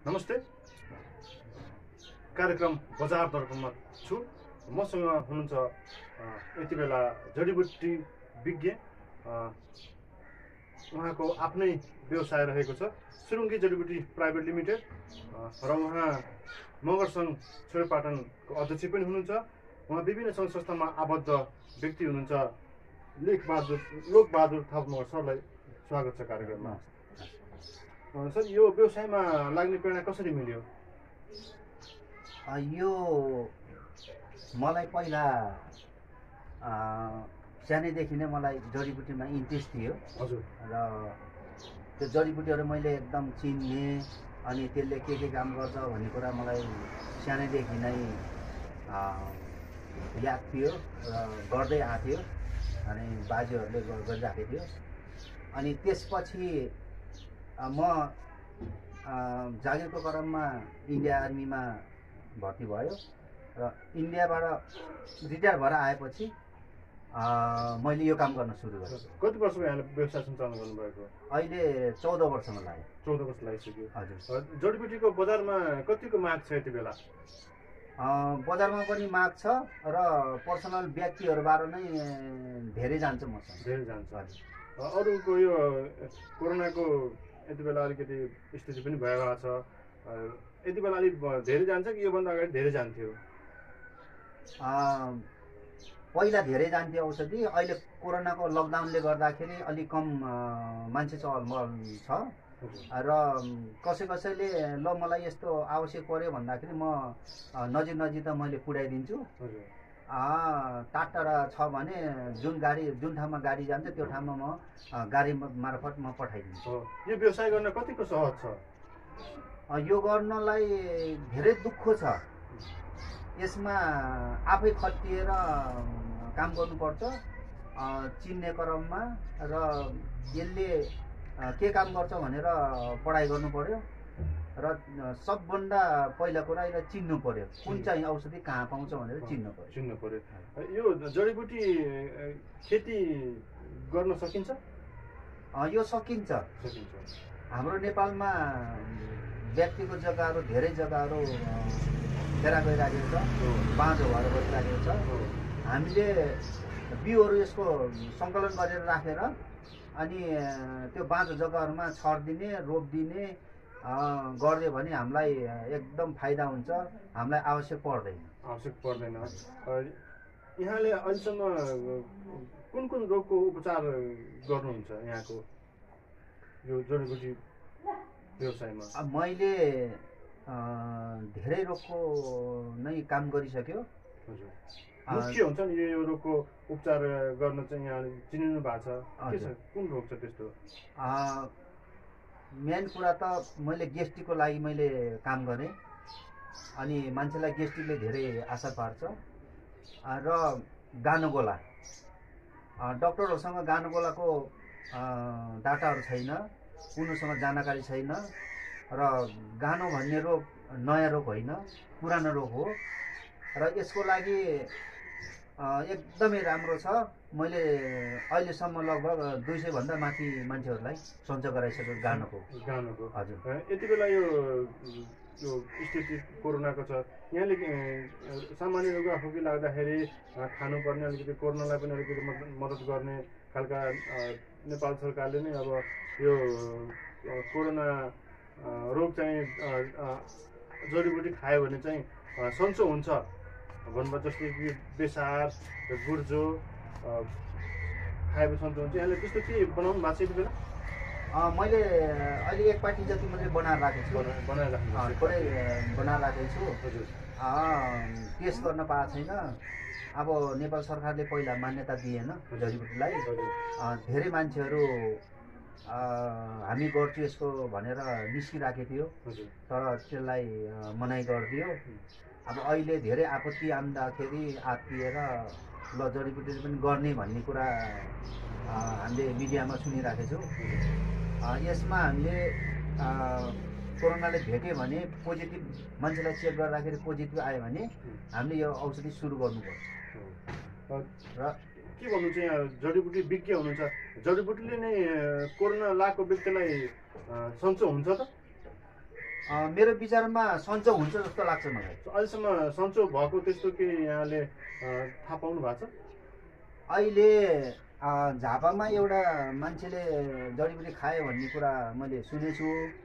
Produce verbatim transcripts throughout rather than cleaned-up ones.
नमस्ते, कार्यक्रम बजार दर्पणमा छु। मसँग हुनुहुन्छ यति बेला जडीबुटी विज्ञ, उहाँको आफ्नै व्यवसाय रहेको छ सुरुङ्गी जडीबुटी प्राइभेट लिमिटेड, र उहाँ मगर सङ्घ छेउपाटनको अध्यक्ष पनि हुनुहुन्छ। उहाँ विभिन्न सङ्घ संस्थामा आबद्ध व्यक्ति हुनुहुन्छ। लेखबहादुर लोकबहादुर थापा मगर सरलाई स्वागत छ कार्यक्रममा। सर, यो व्यवसायमा लाग्ने प्रेरणा कसरी मिल्यो? यो मलाई पहिला सानैदेखि नै मलाई जडीबुटीमा इन्ट्रेस्ट थियो। हजुर। र त्यो जडीबुटीहरू मैले एकदम चिन्ने, अनि त्यसले के के काम गर्छ भन्ने कुरा मलाई सानैदेखि नै याद थियो र गर्दै आएको थियो, अनि बाजेहरूले गरिराखेको थियो। अनि त्यसपछि म जागिरको क्रममा इन्डिया आर्मीमा भर्ती भयो र इन्डियाबाट रिटायर भएर आएपछि मैले यो काम गर्न सुरु गरेँ। कति वर्षको यहाँले व्यवसाय सञ्चालन गर्नुभएको? अहिले चौध वर्षमा लाग्यो। चौध वर्ष लागिसक्यो। हजुर। जडीबुटीको बजारमा कतिको माग छ यति बेला? बजारमा पनि माग छ र पर्सनल व्यक्तिहरूबाट नै धेरै जान्छ मसँग। धेरै जान्छ। अरूको यो कोरोनाको यति बेला अलिकति स्थिति पनि भइरहेको छ, यति बेला अलिक धेरै जान्छ कि योभन्दा अगाडि धेरै जान्थ्यो? पहिला धेरै जान्थ्यो औषधि, अहिले कोरोनाको लकडाउनले गर्दाखेरि अलिक कम मान्छे चहलपहल छ। र कसै कसैले ल मलाई यस्तो आवश्यक पर्यो भन्दाखेरि म नजिक नजिक त मैले पुर्याइदिन्छु। टाढा छ भने जुन गाडी जुन ठाउँमा गाडी जान्छ त्यो ठाउँमा म गाडी मार्फत म पठाइदिन्छु। यो व्यवसाय गर्न कतिको सहज छ? यो गर्नलाई धेरै दुःख छ। यसमा आफै खटिएर काम गर्नुपर्छ चिन्ने क्रममा, र यसले के काम गर्छ भनेर पढाइ गर्नु पर्यो, र सबभन्दा पहिला कुरा यसलाई चिन्नु पर्यो, कुन चाहिँ औषधि कहाँ पाउँछ भनेर चिन्नु पर्यो चिन्नु पर्यो यो जडीबुटी खेती गर्न सकिन्छ? यो सकिन्छ। सकिन्छ। हाम्रो नेपालमा व्यक्तिको जग्गाहरू धेरै जग्गाहरू घेरा गइराखेको छ, बाँझो भएर बसिराखेको छ। हामीले बिउहरू यसको सङ्कलन गरेर राखेर अनि त्यो बाँझो जग्गाहरूमा छरिदिने, रोपिदिने गरिदियो भने हामीलाई एकदम फाइदा हुन्छ, हामीलाई आवश्यक पर्दैन। आवश्यक पर्दैन। यहाँले अहिलेसम्म कुन कुन रोगको उपचार गर्नुहुन्छ यहाँको यो जडीबुटी व्यवसायमा? मैले धेरै रोगको नै काम गरिसक्यो। हजुर। मुख्य हुन्छ नि यो रोगको उपचार गर्न चाहिँ यहाँले चिनिनु भएको छ? के छ, कुन रोग छ त्यस्तो? मेन कुरा त मैले गेस्ट्रिकको लागि मैले काम गरेँ, अनि मान्छेलाई गेस्ट्रिकले धेरै असर पार्छ। र गानोगोला, डक्टरहरूसँग गानोगोलाको डाटाहरू छैन, उनीहरूसँग जानकारी छैन। र गानो भन्ने रोग नयाँ रोग होइन, पुरानो रोग हो, र यसको लागि एकदमै राम्रो छ। मैले अहिलेसम्म लगभग दुई सय भन्दा माथि मान्छेहरूलाई सञ्चय गराइसकेको गानोको। गानोको। हजुर। यति बेला यो यो स्थिति कोरोनाको छ, यहाँले सामान्य रुगाखोकी लाग्दाखेरि खानुपर्ने अलिकति कोरोनालाई पनि अलिकति मद्दत गर्ने खालका नेपाल सरकारले नै अब यो कोरोना रोग चाहिँ जडीबुटी खायो भने चाहिँ सन्चो हुन्छ भन्नुभयो। जस्तै कि बेसार, गुर्जो खाएपछि सन्चो हुन्छ, यहाँले त्यस्तो के बनाउनु भएको छ यति बेला? मैले अहिले एक पार्टी जति मैले बनाएर राखेको छु। बनाएर राख्नु थोरै बनाएर राखेको छु। हजुर। टेस्ट गर्न पाएको छैन। अब नेपाल सरकारले पहिला मान्यता दिएन जडीबुटीलाई। धेरै मान्छेहरू हामी गर्छु यसको भनेर निस्किराखेको थियो, तर त्यसलाई मनाइ गरिदियो। अब अहिले धेरै आपत्ति आउँदाखेरि आत्तिएर ल जडीबुटीले पनि गर्ने भन्ने कुरा हामीले मिडियामा सुनिराखेको छौँ। यसमा हामीले कोरोनाले भेट्यो भने पोजिटिभ मान्छेलाई चेक गर्दाखेरि पोजिटिभ आयो भने हामीले यो औषधि सुरु गर्नुपर्छ। र के भन्नुहुन्छ, यहाँ जडीबुटी विज्ञ हुनुहुन्छ, जडीबुटीले नै कोरोना लागेको व्यक्तिलाई सन्चो हुन्छ त? मेरो विचारमा सन्चो हुन्छ जस्तो लाग्छ मलाई। अहिलेसम्म सन्चो भएको त्यस्तो के यहाँले थाहा पाउनु भएको छ? अहिले झापामा एउटा मान्छेले जडीबुटी खायो भन्ने कुरा मैले सुनेछु,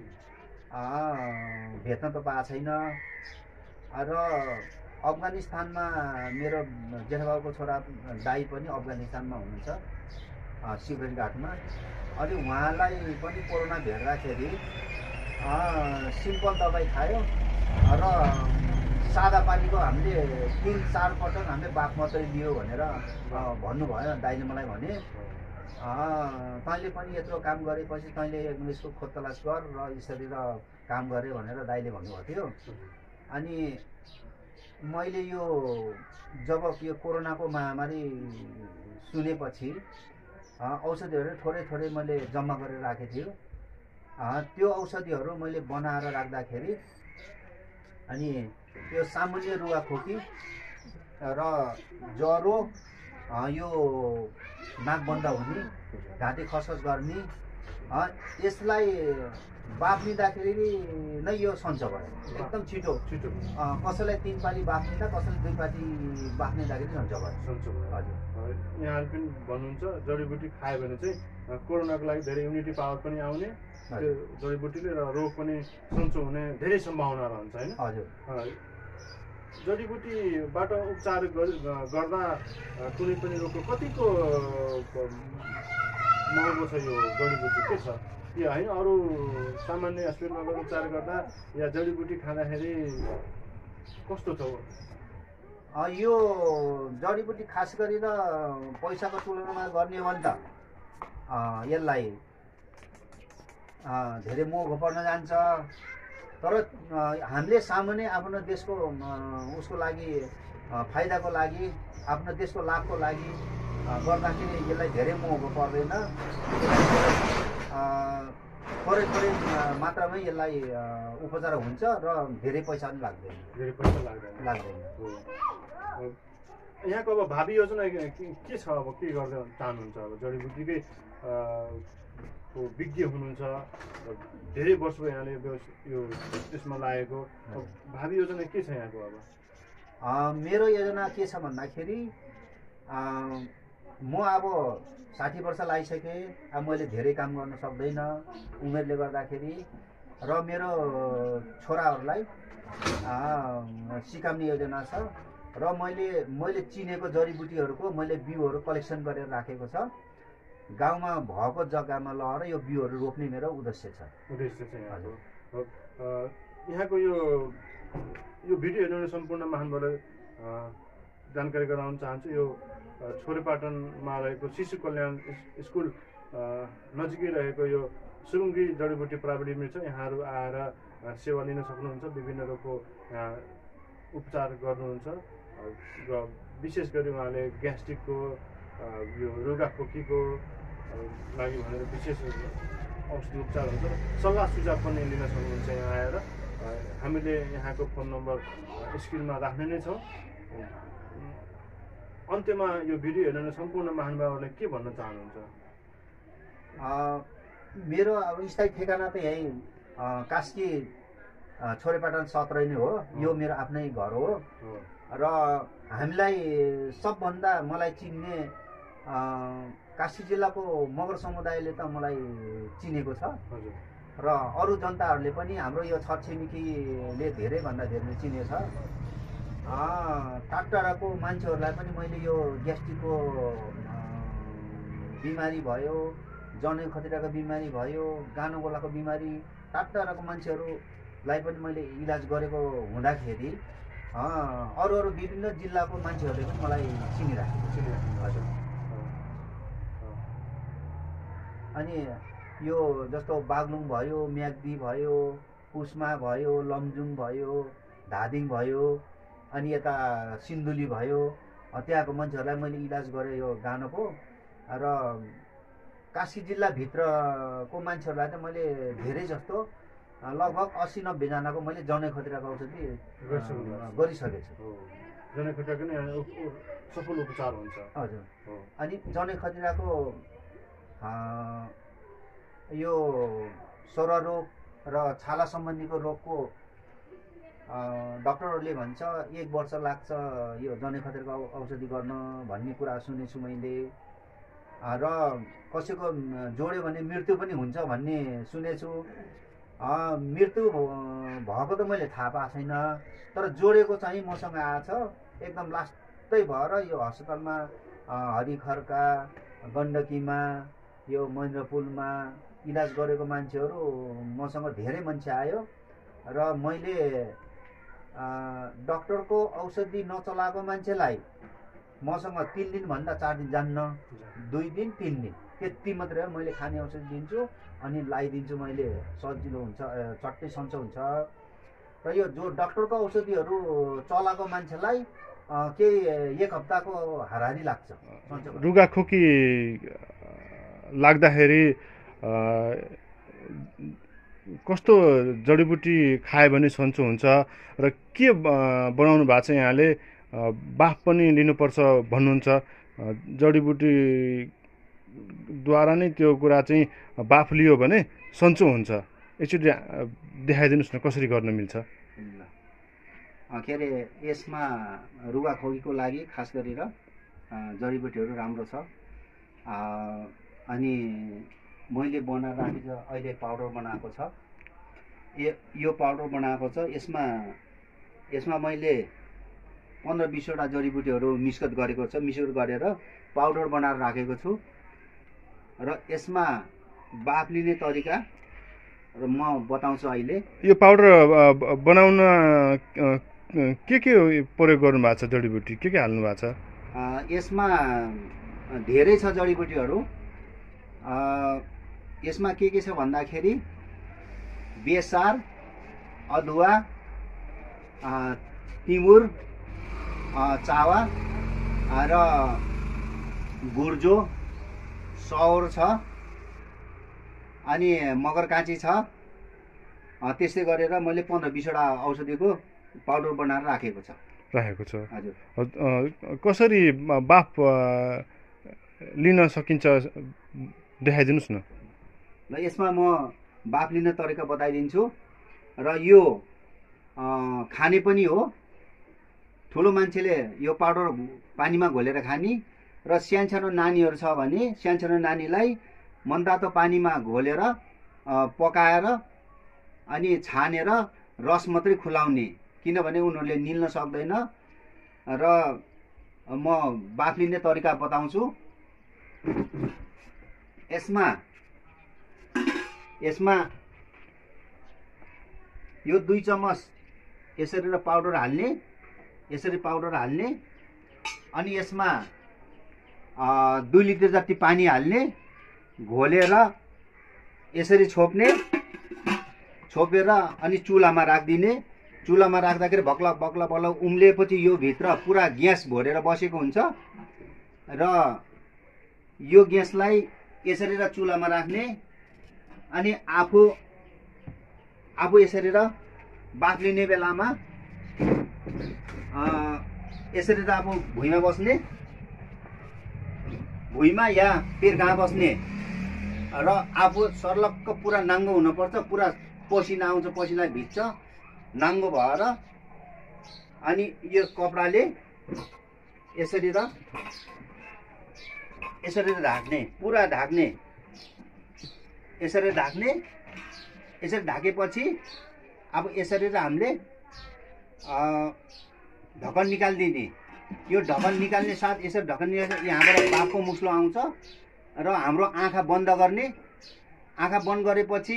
भेट्न त पाएको छैन। र अफगानिस्तानमा मेरो जेठाबाबुको छोरा दाई पनि अफगानिस्तानमा हुनुहुन्छ, सिक्रेट गार्डमा। अनि उहाँलाई पनि कोरोना भेट्दाखेरि सिम्पल दबाई खायो र सादा पानीको हामीले तिन चार पटक हामीले बाफ मात्रै लियो भनेर भन्नुभयो। दाइले मलाई भने तैँले पनि यत्रो काम गरेपछि तैँले यसको खोज तलास गर र यसरी र काम गरे भनेर दाइले भन्नुभएको थियो। अनि मैले यो जब यो कोरोनाको महामारी सुनेपछि औषधिहरू थोरै थोरै मैले जम्मा गरेर राखेको थियो। त्यो औषधिहरू मैले बनाएर राख्दाखेरि अनि यो सामान्य रुगाखोकी र ज्वरो, यो नाक बन्द हुने, घाँटी खसखस गर्ने, यसलाई बाफ्निँदाखेरि नै यो सन्चो भयो एकदम छिटो छिटो। कसैलाई तिन पाली बाफ्निँदा कसैलाई दुई पाली बाफ्निँदाखेरि सन्चो भयो। सन्चो भयो। हजुर, यहाँले पनि भन्नुहुन्छ जडीबुटी खायो भने चाहिँ कोरोनाको लागि धेरै इम्युनिटी पावर पनि आउने, त्यो जडीबुटीले र रोग पनि सन्चो हुने धेरै सम्भावना रहन्छ होइन? हजुर। जडीबुटीबाट उपचार गर्दा कुनै पनि रोगको कतिको महँगो छ यो जडीबुटी के छ यो होइन? अरू सामान्य हस्पिटलमा गएर उपचार गर्दा या जडीबुटी खाँदाखेरि कस्तो छ? यो जडीबुटी खास गरेर पैसाको तुलनामा गर्ने हो भने त यसलाई धेरै महँगो पर्न जान्छ। तर हामीले सामान्य आफ्नो देशको उसको लागि फाइदाको लागि, आफ्नो देशको लाभको लागि गर्दाखेरि यसलाई धेरै महँगो पर्दैन। थोरै थोरै मात्रामै यसलाई उपचार हुन्छ र धेरै पैसा पनि लाग्दैन। धेरै पैसा लाग्दैन लाग्दैन यहाँको अब भावी योजना के छ? अब के गर्दै चाहनुहुन्छ? अब जडीबुटीकै विज्ञ हुनुहुन्छ, धेरै वर्ष भयो यहाँले यो त्यसमा लागेको, भावी योजना के छ यहाँको? अब मेरो योजना के छ भन्दाखेरि म अब साठी वर्ष लागिसकेँ, अब मैले धेरै काम गर्न सक्दैन उमेरले गर्दाखेरि, र मेरो छोराहरूलाई सिकाउने योजना छ। र मैले मैले चिनेको जडीबुटीहरूको मैले बिउहरू कलेक्सन गरेर राखेको छ। गाउँमा भएको जग्गामा लगेर यो बिउहरू रोप्ने मेरो उद्देश्य छ। उद्देश्य छ यहाँको। यहाँको यो यो भिडियो हेर्ने सम्पूर्ण महानुभावलाई जानकारी गराउन चाहन्छु। यो छोरेपाटनमा रहेको शिशु कल्याण स्कुल नजिकै रहेको यो सुरुङ्गी जडीबुटी प्राविधिक लिमिटेड छ। यहाँहरू आएर सेवा लिन सक्नुहुन्छ, विभिन्न रोगको उपचार गर्नुहुन्छ र विशेष गरी उहाँले ग्यास्ट्रिकको, यो रुगाखोकीको लागि भनेर विशेष औषधि उपचार हुन्छ। सल्लाह सुझाव पनि लिन सक्नुहुन्छ यहाँ आएर। हामीले यहाँको फोन नम्बर स्क्रिनमा राख्ने नै छौँ। अन्त्यमा यो भिडियो हेर्ने सम्पूर्ण महानुभावहरूले के भन्न चाहनुहुन्छ? मेरो अब स्थायी ठेगाना त यहीँ कास्की छोरेपाटन सत्र नै हो। यो मेरो आफ्नै घर हो र हामीलाई सबभन्दा मलाई चिन्ने कास्की जिल्लाको मगर समुदायले त मलाई चिनेको छ र अरू जनताहरूले पनि हाम्रो यो छरछिमेकीले धेरैभन्दा धेरै चिनेको छ। टाढटाढाको मान्छेहरूलाई पनि मैले यो ग्यास्ट्रिकको बिमारी भयो, जनै खतिराको बिमारी भयो, गानो गोलाको बिमारी, टाढटाढाको मान्छेहरूलाई पनि मैले इलाज गरेको हुँदाखेरि अरू अरू विभिन्न जिल्लाको मान्छेहरूले पनि मलाई चिनिराखेको चिनिराखेको हजुर। अनि यो जस्तो बागलुङ भयो, म्याग्दी भयो, कुस्मा भयो, लमजुङ भयो, धादिङ भयो, अनि यता सिन्धुली भयो, त्यहाँको मान्छेहरूलाई मैले इलाज गरेँ यो गानोको। र कास्की जिल्लाभित्रको मान्छेहरूलाई त मैले धेरै जस्तो लगभग अस्सी नब्बेजनाको मैले जनै खतिराको औषधि गरिसकेको छु। जनै खतिराको नै सफल उपचार हुन्छ। हजुर। अनि जनै खतिराको यो स्वररोग, र छाला सम्बन्धीको रोगको डक्टरहरूले भन्छ एक वर्ष लाग्छ यो जनै खतरको औषधि गर्न भन्ने कुरा सुनेछु मैले। र कसैको जोड्यो भने मृत्यु पनि हुन्छ भन्ने सुनेछु। मृत्यु भएको त मैले थाहा पाएको छैन, तर जोडेको चाहिँ मसँग आएछ। एकदम लास्टै भएर यो अस्पतालमा हरिखर्का, गण्डकीमा, यो महेन्द्रपुलमा इलाज गरेको मान्छेहरू मसँग धेरै मान्छे आयो र मैले डक्टरको औषधि नचलाएको मान्छेलाई मसँग तिन दिनभन्दा चार दिन जान्न, दुई दिन तिन दिन त्यति मात्रै हो। मैले खाने औषधि दिन्छु अनि लगाइदिन्छु, मैले सजिलो हुन्छ, चट्टै सन्चो हुन्छ। र यो जो डक्टरको औषधिहरू चलाएको मान्छेलाई केही एक हप्ताको हाराहारी लाग्छ। रुगाखोकी लाग्दाखेरि कस्तो जडीबुटी खायो भने सन्चो हुन्छ र के बनाउनु भएको छ यहाँले? बाफ पनि लिनुपर्छ भन्नुहुन्छ, जडीबुटीद्वारा नै त्यो कुरा चाहिँ बाफ लियो भने सन्चो हुन्छ। एकचोटि देखाइदिनुहोस् न कसरी गर्न मिल्छ? के अरे यसमा रुगाखोकीको लागि खास गरेर जडीबुटीहरू राम्रो छ। अनि मैले बनाएर राखेको अहिले पाउडर बनाएको छ। यो पाउडर बनाएको छ, यसमा यसमा मैले पन्ध्र बिसवटा जडीबुटीहरू मिश्रित गरेको छ। मिश्रित गरेर पाउडर बनाएर राखेको छु र यसमा बाफ लिने तरिका र म बताउँछु अहिले। यो पाउडर बनाउन के के प्रयोग गर्नु भएको छ? जडीबुटी के के हाल्नु भएको छ यसमा? धेरै छ जडीबुटीहरू। यसमा के के छ भन्दाखेरि बेसार, अदुवा, तिमुर, चावा र गुर्जो, सौर छ, अनि मगरकाँची छ। त्यस्तै गरेर मैले पन्ध्र बिसवटा औषधिको पाउडर बनाएर राखेको छ राखेको छ हजुर। कसरी बाफ लिन सकिन्छ देखाइदिनुहोस् न। ल यसमा म बाफ लिने तरिका बताइदिन्छु। र यो खाने पनि हो। ठुलो मान्छेले यो पाउडर पानीमा घोलेर खाने र सानसानो नानीहरू छ भने सानसानो नानीलाई मनतातो पानीमा घोलेर पकाएर अनि छानेर रस मात्रै खुलाउने, किनभने उनीहरूले निल्न सक्दैन। र म बाफ लिने तरिका बताउँछु। यसमा यसमा यो दुई चम्मच यसरी पाउडर हाल्ने, यसरी पाउडर हाल्ने, अनि यसमा दुई लिटर जति पानी हाल्ने, घोलेर यसरी छोप्ने, छोपेर अनि चुलामा राखिदिने। चुलामा राख्दाखेरि भक्ला बक्ला बक्ला उम्लिएपछि यो भित्र पुरा ग्यास भरेर बसेको हुन्छ र यो ग्यासलाई यसरी चुलामा राख्ने अनि आफू आफू यसरी बाफ लिने बेलामा यसरी आफू भुइँमा बस्ने, भुइँमा या पेट कहाँ बस्ने र आफू सर्लक्क पुरा नाङ्गो हुनुपर्छ। पुरा पसिना आउँछ, पसिना भिज्छ नाङ्गो भएर। अनि यो कपडाले यसरी र यसरी ढाक्ने, पुरा ढाक्ने, यसरी ढाक्ने। यसरी ढाकेपछि अब यसरी हामीले ढक्कन निकालिदिने। यो ढक्कन निकाल्ने साथ यसरी ढक्कन निकाल्ने, यहाँबाट बाफको मुस्लो आउँछ र हाम्रो आँखा बन्द गर्ने। आँखा बन्द गरेपछि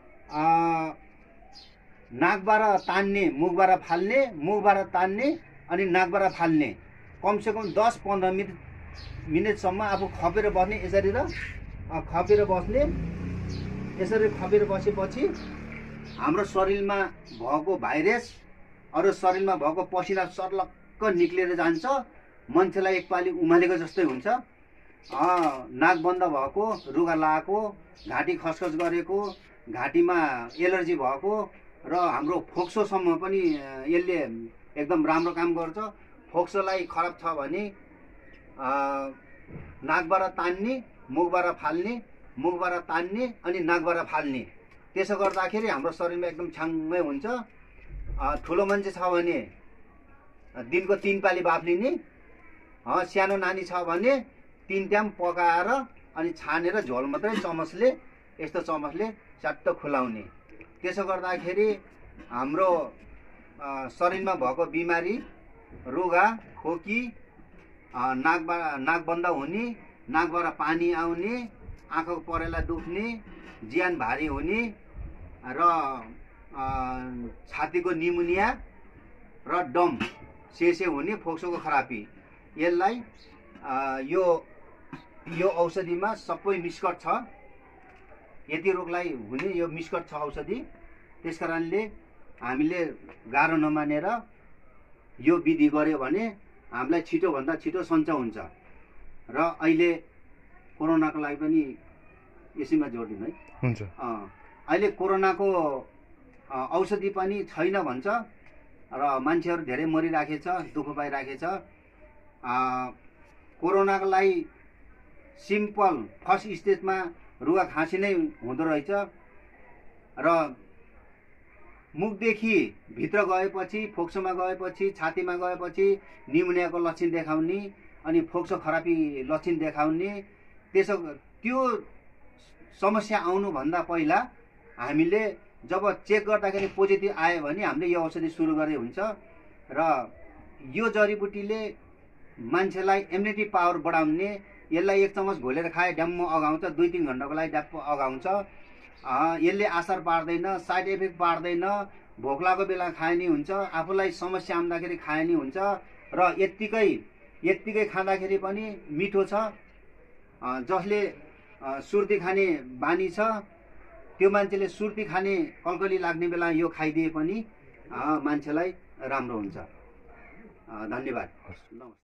नाकबाट तान्ने, मुखबाट फाल्ने, मुखबाट तान्ने अनि नाकबाट फाल्ने। कमसेकम दस पन्ध्र मिनट मिनटसम्म आफू खपेर बस्ने, यसरी र खपेर बस्ने। यसरी खपेर बसेपछि हाम्रो शरीरमा भएको भाइरस अरू शरीरमा भएको पसिना सर्लक्क निक्लेर जान्छ। मान्छेलाई एकपालि उमालेको जस्तै हुन्छ। नाक बन्द भएको, रुगा लागेको, घाँटी खसखस गरेको, घाँटीमा एलर्जी भएको र हाम्रो फोक्सोसम्म पनि यसले एकदम राम्रो काम गर्छ। फोक्सोलाई खराब छ भने नाकबाट तान्ने, मुखबाट फाल्ने, मुखबाट तान्ने अनि नाकबाट फाल्ने। त्यसो गर्दाखेरि हाम्रो शरीरमा एकदम छ्याङ्गै हुन्छ। ठुलो मान्छे छ भने दिनको तिन पाली बाफ्लिने, सानो नानी छ भने तिन टाइम पकाएर अनि छानेर झोल मात्रै चमचले यस्तो चमचले च्याट्ट खुलाउने। त्यसो गर्दाखेरि हाम्रो शरीरमा भएको बिमारी, रुगा, खोकी, नाकबाट नाक बन्द हुने, नाकबाट पानी आउने, आँखाको परेला दुख्ने, ज्यान भारी हुने र छातीको निमोनिया र दम सेसे हुने, फोक्सोको खराबी, यसलाई यो यो औषधिमा सबै निष्कट छ। यति रोगलाई हुने यो निष्कट छ औषधि। त्यस कारणले हामीले गाह्रो नमानेर यो विधि गर्यो भने हामीलाई छिटोभन्दा छिटो सञ्च हुन्छ। र अहिले कोरोनाको लागि पनि यसैमा जोड दिनु है। हुन्छ। अहिले कोरोनाको औषधि पनि छैन भन्छ र मान्छेहरू धेरै मरिराखेछ, दुःख पाइराखेछ। कोरोनाको लागि सिम्पल फर्स्ट स्टेजमा रुगा खाँसी नै हुँदो रहेछ र मुखदेखि भित्र गएपछि, फोक्सोमा गएपछि, छातीमा गएपछि निमोनियाको लक्षण देखाउने अनि फोक्सो खराबी लक्षण देखाउने। त्यसो त्यो समस्या आउनुभन्दा पहिला हामीले जब चेक गर्दाखेरि पोजिटिभ आयो भने हामीले यो औषधि सुरु गरे हुन्छ। र यो जडीबुटीले मान्छेलाई इम्युनिटी पावर बढाउने, यसलाई एक चम्मच घोलेर खाए ड्याम्म अगाउँछ, दुई तिन घन्टाको लागि ड्याप्प अगाउँछ। यसले असर पार्दैन, साइड इफेक्ट पार्दैन, भोक लागेको बेला खाए नि हुन्छ, आफूलाई समस्या आउँदाखेरि खाए नि हुन्छ र यत्तिकै यत्तिकै खाँदाखेरि पनि मिठो छ। जसले सुर्ती खाने बानी छ त्यो मान्छेले सुर्ती खाने कलकली लाग्ने बेला यो खाइदिए पनि मान्छेलाई राम्रो हुन्छ। धन्यवाद।